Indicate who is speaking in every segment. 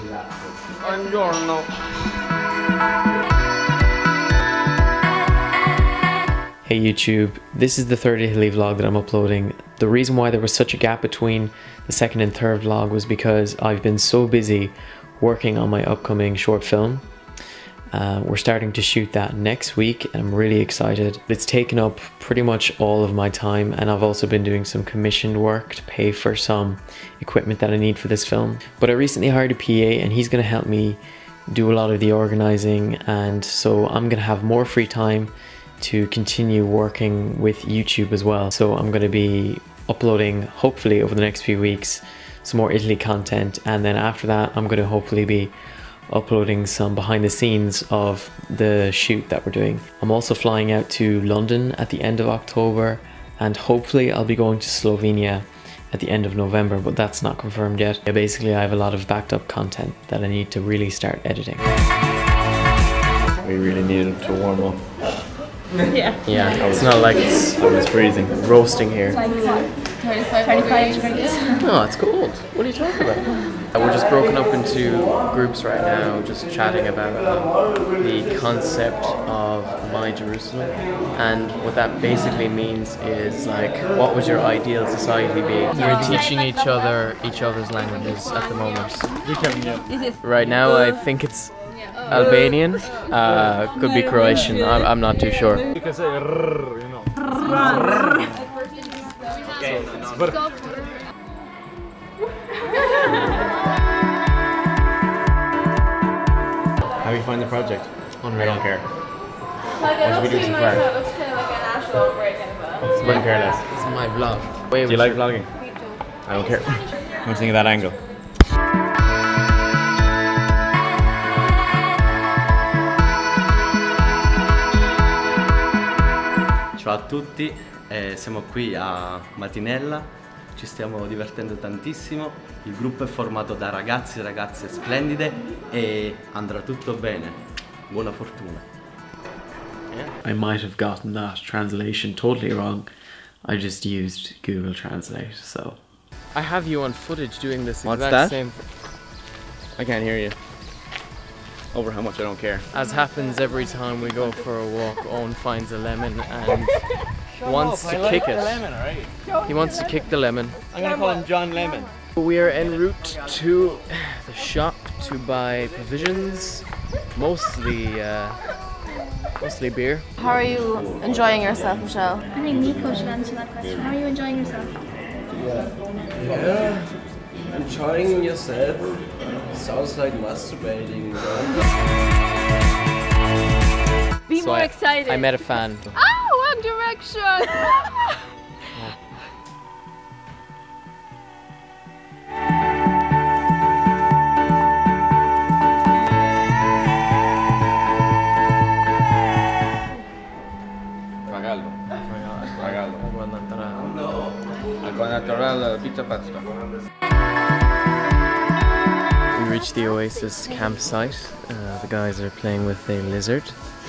Speaker 1: Buongiorno.
Speaker 2: Hey YouTube, this is the third Italy vlog that I'm uploading. The reason why there was such a gap between the second and third vlog was because I've been so busy working on my upcoming short film. We're starting to shoot that next week and I'm really excited. It's taken up pretty much all of my time, and I've also been doing some commissioned work to pay for some equipment that I need for this film. But I recently hired a PA and he's going to help me do a lot of the organizing, and so I'm going to have more free time to continue working with YouTube as well. So I'm going to be uploading, hopefully over the next few weeks, some more Italy content, and then after that I'm going to hopefully be uploading some behind the scenes of the shoot that we're doing. I'm also flying out to London at the end of October, and hopefully I'll be going to Slovenia at the end of November, but that's not confirmed yet. Basically I have a lot of backed up content that I need to really start editing.
Speaker 1: We really needed to warm up.
Speaker 2: Yeah, it's not like I was freezing. Roasting here.
Speaker 3: It's like what, 35 degrees.
Speaker 2: Oh, it's cold. What are you talking about? We're just broken up into groups right now, just chatting about the concept of My Jerusalem. And what that basically means is, like, what would your ideal society be? We're teaching each other's languages at the moment. Right now I think it's Albanian, could be Croatian, I'm not too sure.
Speaker 1: You can say rrr, you know. How do you find the project?
Speaker 2: Unreal.
Speaker 1: I don't care. What should we do so far? Couldn't care less.
Speaker 2: This is my vlog.
Speaker 1: Do you like vlogging? I don't care. What do you think of that angle?
Speaker 4: Ciao a tutti, siamo qui a Matinella, ci stiamo divertendo tantissimo, il gruppo è formato da ragazzi e ragazze splendide e andrà tutto bene, buona fortuna.
Speaker 2: I might have gotten that translation totally wrong. I just used Google Translate, so. I have you on footage doing this exact same.
Speaker 1: I can't hear you. Over how much I don't care.
Speaker 2: As happens every time we go for a walk, Owen finds a lemon and wants to kick it.
Speaker 1: Lemon, right?
Speaker 2: He wants to kick the lemon.
Speaker 1: I'm gonna call him John Lemon.
Speaker 2: We are en route to the shop to buy provisions, mostly beer.
Speaker 3: How are you enjoying yourself, Michelle?
Speaker 5: I think Nico should answer that question. How are you enjoying yourself?
Speaker 6: Yeah, enjoying yourself sounds like masturbating.
Speaker 3: Be more excited.
Speaker 2: I met a fan.
Speaker 3: Oh, One Direction!
Speaker 2: We reached the Oasis campsite. The guys are playing with a lizard.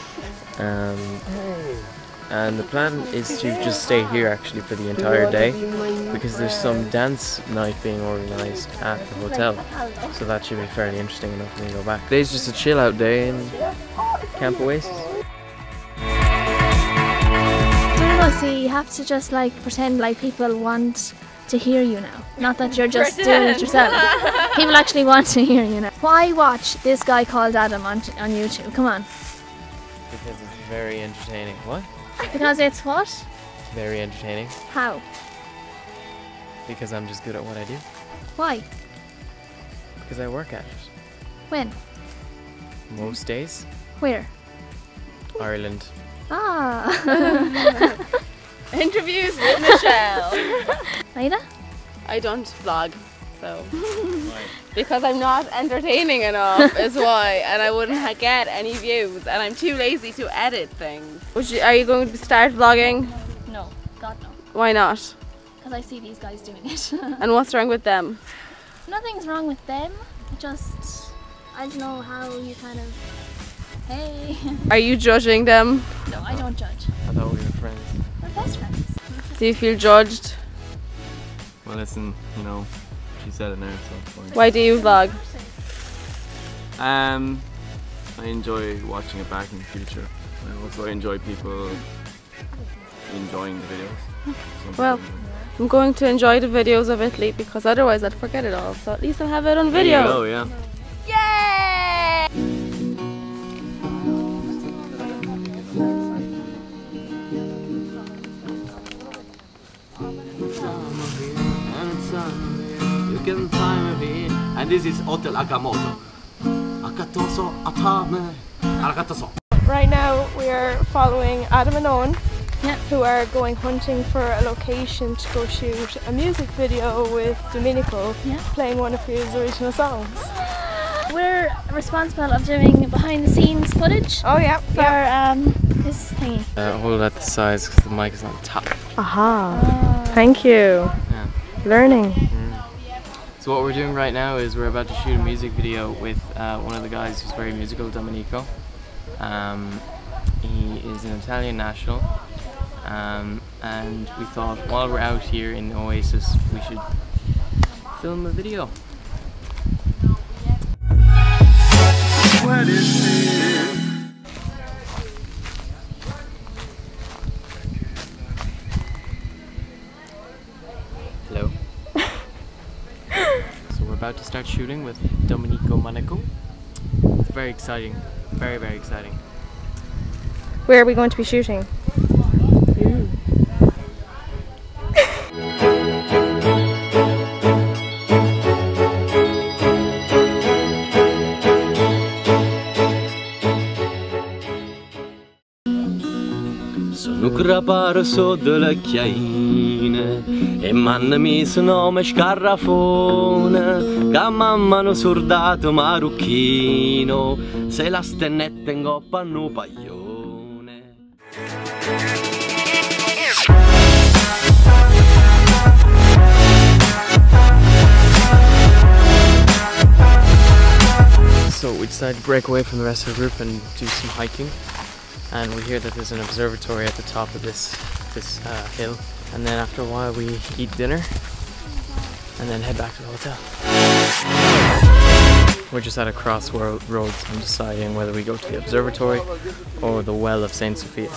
Speaker 2: And the plan is to just stay here actually for the entire day, because there's some dance night being organised at the hotel. So that should be fairly interesting enough when we go back. Today's just a chill out day in Camp Oasis.
Speaker 5: See, you have to just like pretend like people want to hear you now. Not that you're just doing it yourself. People actually want to hear you now. Why watch This Guy Called Adam on YouTube? Come on.
Speaker 2: Because it's very entertaining. What?
Speaker 5: Because it's what?
Speaker 2: Very entertaining.
Speaker 5: How?
Speaker 2: Because I'm just good at what I do.
Speaker 5: Why?
Speaker 2: Because I work at it.
Speaker 5: When?
Speaker 2: Most days.
Speaker 5: Where?
Speaker 2: Ireland.
Speaker 5: Ah.
Speaker 3: Interviews with Michelle.
Speaker 5: Aida?
Speaker 3: I don't vlog, so. Because I'm not entertaining enough is why, and I wouldn't get any views, and I'm too lazy to edit things. Are you going to start vlogging?
Speaker 5: No, God no.
Speaker 3: Why not?
Speaker 5: Because I see these guys doing it.
Speaker 3: And what's wrong with them?
Speaker 5: Nothing's wrong with them. Just, I don't know how you kind of, hey.
Speaker 3: Are you judging them?
Speaker 5: No, I don't judge.
Speaker 2: I thought we were friends.
Speaker 5: We're best friends.
Speaker 3: Do you feel judged?
Speaker 1: Well, listen, you know, she said it now, so it's fine.
Speaker 3: Why do you vlog?
Speaker 1: I enjoy watching it back in the future. I also enjoy people enjoying the videos.
Speaker 3: Well, I'm going to enjoy the videos of Italy because otherwise I'd forget it all. So at least I'll have it on video.
Speaker 1: There you go, yeah.
Speaker 3: Yay!
Speaker 4: And this is Hotel Akamoto. Akatoso Atame Aragatoso.
Speaker 7: Right now we are following Adam and Owen,
Speaker 5: Yeah.
Speaker 7: who are going hunting for a location to go shoot a music video with Domenico,
Speaker 5: Yeah.
Speaker 7: playing one of his original songs.
Speaker 5: We're responsible of doing behind the scenes footage
Speaker 7: Oh yeah,
Speaker 5: for this thingy.
Speaker 2: Hold at the sides because the mic is on top.
Speaker 7: Aha, thank you.
Speaker 2: Yeah.
Speaker 7: Learning.
Speaker 2: So what we're doing right now is we're about to shoot a music video with one of the guys who's very musical, Domenico. He is an Italian national, and we thought while we're out here in Oasis we should film a video. Hello. So we're about to start shooting with Domenico Manico. It's very exciting, very, very exciting.
Speaker 7: Where are we going to be shooting?
Speaker 4: Sono creparo sotto le chiaine e m'hanno messo nome scarrafone, che m'hanno sordato marocchino, se la stennetta in coppa no paglione.
Speaker 2: So we decided to break away from the rest of the group and do some hiking. And we hear that there's an observatory at the top of this hill. And then after a while we eat dinner and then head back to the hotel. We're just at a crossroads and deciding whether we go to the observatory or the well of Saint Sophia.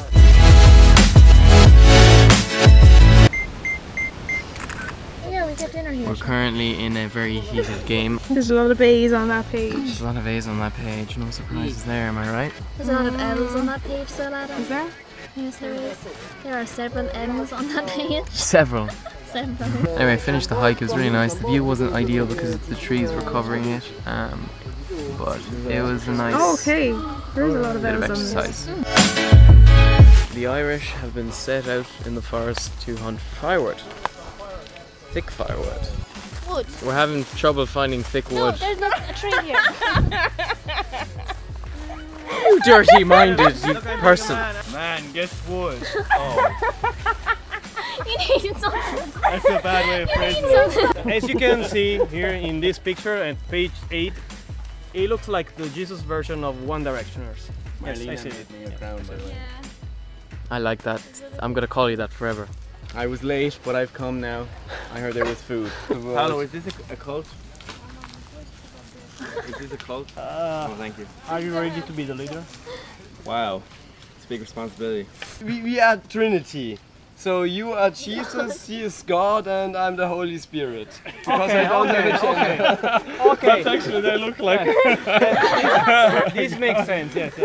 Speaker 5: Yeah, we get dinner here.
Speaker 2: We're currently in a very heated game.
Speaker 7: There's a lot of A's on that page.
Speaker 2: There's a lot of A's on that page, no surprises there, am I right?
Speaker 5: There's a lot of L's on that page, so Adam.
Speaker 7: Is there?
Speaker 5: Yes, there is. There are several M's on that page.
Speaker 2: Several.
Speaker 5: Several.
Speaker 2: Anyway, finished the hike, it was really nice. The view wasn't ideal because the trees were covering it, but it was a nice
Speaker 7: Oh, okay. There's a lot of
Speaker 2: bit of
Speaker 7: L's on this.
Speaker 2: exercise. The Irish have been set out in the forest to hunt firewood. Thick firewood.
Speaker 5: Wood.
Speaker 2: We're having trouble finding thick
Speaker 5: No,
Speaker 2: wood.
Speaker 5: there's not a tree here.
Speaker 2: You dirty-minded you person.
Speaker 8: Man, get wood.
Speaker 5: You needed something.
Speaker 8: That's a bad way of phrasing it. As you can see here in this picture at page 8, it looks like the Jesus version of One Directioners. Yes, I see it.
Speaker 2: I like that. I'm gonna call you that forever.
Speaker 1: I was late, but I've come now. I heard there was food.
Speaker 8: Paolo, is this a cult?
Speaker 1: Is this a cult? Oh, thank you.
Speaker 8: Are you ready to be the leader?
Speaker 1: Wow, it's a big responsibility.
Speaker 6: We are Trinity. So you are Jesus, he is God, and I'm the Holy Spirit. Because I don't have a gender.
Speaker 8: Okay. That's actually they look like. This makes sense. Yes.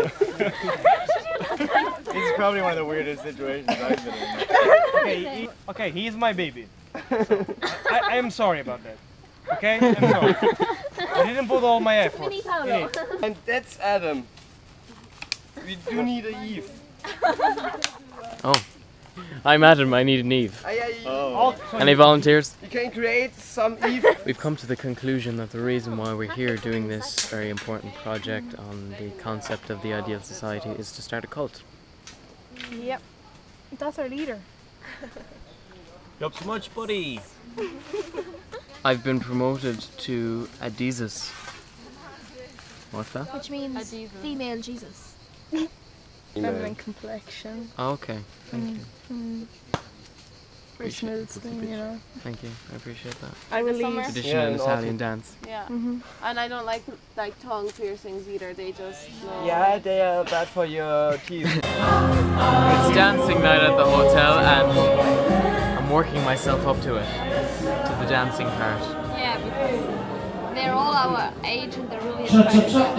Speaker 1: This is probably one of the weirdest situations I've been in.
Speaker 8: Okay, he is my baby. So, I am sorry about that. Okay, I'm sorry. I didn't put all my effort.
Speaker 5: Mini Paolo.
Speaker 6: And that's Adam. We do need a Eve.
Speaker 2: Oh. I'm Adam, I need an Eve. Any volunteers?
Speaker 6: You can create some Eve.
Speaker 2: We've come to the conclusion that the reason why we're here doing this very important project on the concept of the ideal society is to start a cult.
Speaker 7: Yep. That's our leader.
Speaker 8: Up so much, buddy.
Speaker 2: I've been promoted to Adizes. What's that?
Speaker 5: Which means female Jesus.
Speaker 7: Feminine complexion.
Speaker 2: Oh, okay, thank you.
Speaker 7: very smooth thing, you know.
Speaker 2: Thank you, I appreciate that.
Speaker 7: I will leave.
Speaker 2: Traditional
Speaker 6: Yeah,
Speaker 2: Italian dance.
Speaker 3: Yeah. And I don't like tongue piercings either. They just
Speaker 6: Yeah, they are bad for your teeth.
Speaker 2: It's dancing night at the hotel and I'm working myself up to it, to the dancing part.
Speaker 3: Yeah, because they're all our age and they're really
Speaker 2: Yeah.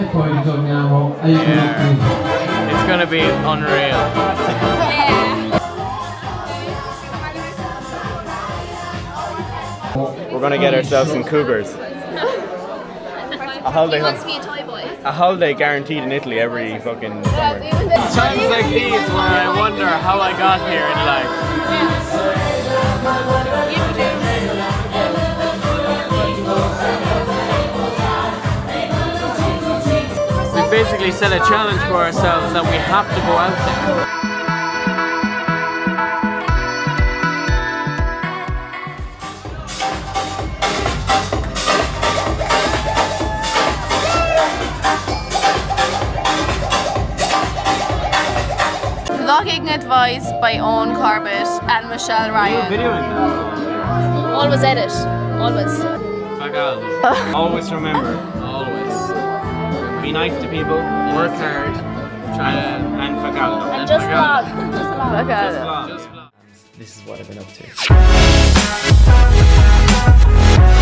Speaker 2: It's gonna be unreal.
Speaker 8: We're gonna get ourselves some cougars. A holiday,
Speaker 5: He wants to be a toy boy.
Speaker 8: a holiday guaranteed in Italy every fucking summer.
Speaker 2: Times like these where I wonder how I got here in life. We basically set a challenge for ourselves that we have to go out there.
Speaker 3: Vlogging advice by Owen Corbett and Michelle Ryan.
Speaker 8: Videoing that.
Speaker 5: Always edit. Always.
Speaker 8: Always remember,
Speaker 2: Always.
Speaker 8: be nice to people, work hard, try to, and fagallo.
Speaker 5: And just vlog. Just vlog.
Speaker 2: This is what I've been up to.